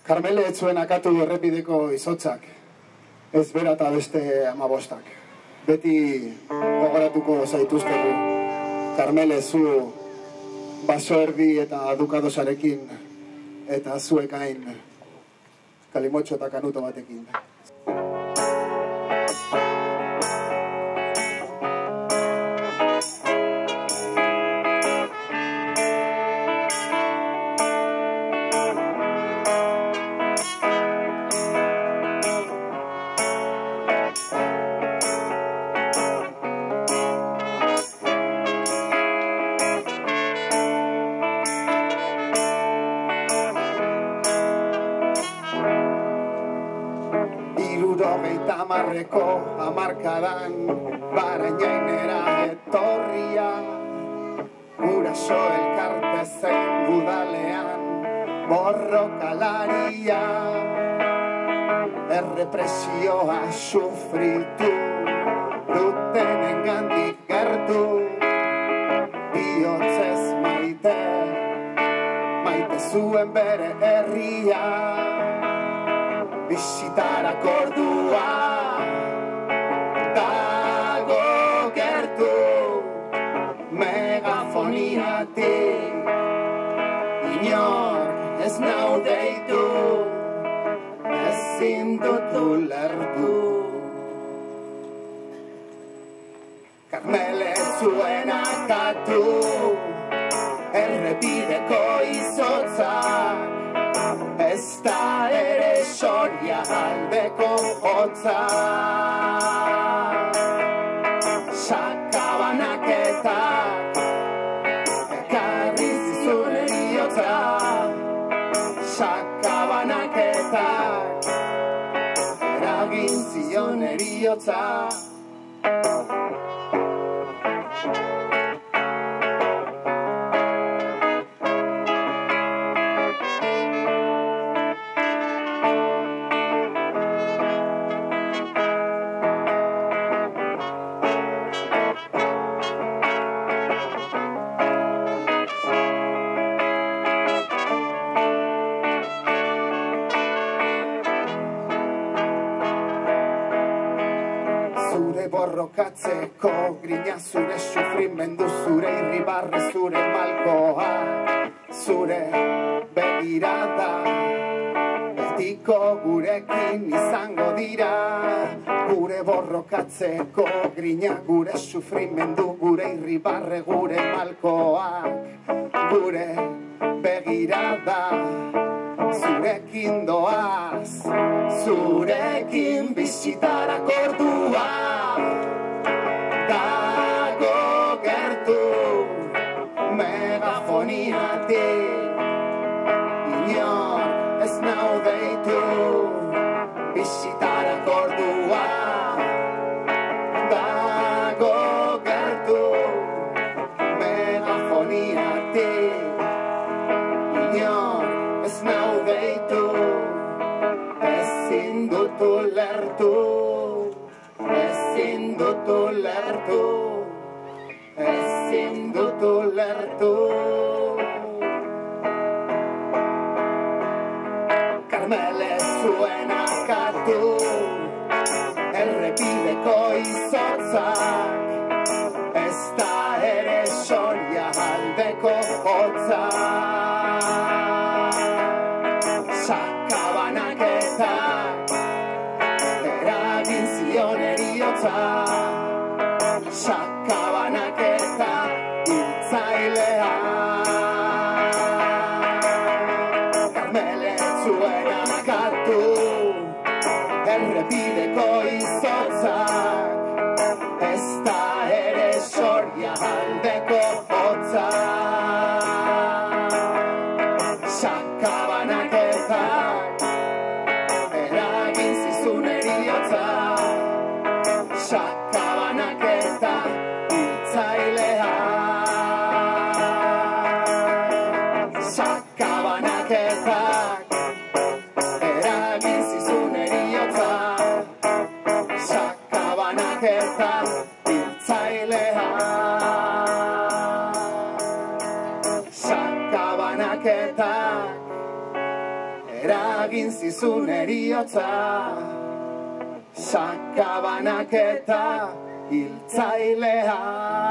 Karmele ez zuen akatu errepideko izotzak, ez bera eta beste 15. Beti gogoratuko zaituztegu, Karmele zu baso erdi eta dukadosarekin, eta zuek hain kalimotxo eta kanuto batekin. Marreko amarkadan barainainera etorria, guraso elkarte zein udalean borrokalaria, errepresioa sufritu dutenengandik gertu, bihotzez maite zuen bere herria, bisitarak ordua dago gertu, megafoniatik inor ez nau deitu, ezin dut ulertu. Karmele zuen akatu errepideko izotzak, ez da ere Soria aldeko hotza, sakabanaketak ekarri zizun eriotza, sakabanaketak eragin zion eriotza. Zure borrokatzeko grina, zure sufrimendu, zure irribarre, zure malkoa, zure begirada, betiko gurekin izango dira. Gure borrokatzeko grina, gure sufrimendu, gure irribarre, gure malkoak, gure begirada, zurekin doaz, zurekin bizitarak ordua dago gertu, megafoniatik inor ez nau deitu, bizitarak ordua dago gertu, megafoniatik inor ez nau deitu, ezin dut ulertu, ezin dut ulertu, ezin dut ulertu. Karmele zuen akatu errepideko izotzak, ez da ere Soria aldeko hotza, sakabanaketak eragin zion eriotza, sakabanaketa hiltzailea. Karmele zuen akatu errepideko izotzak, ez da ere Soria aldeko hotza, sakabanaketak eragin zizun eriotza, sakabanaketa hiltzailea. Sakabanaketak eragin zizun eriotza, eragin zizun eriotza, sakabanak eta hiltzaileak.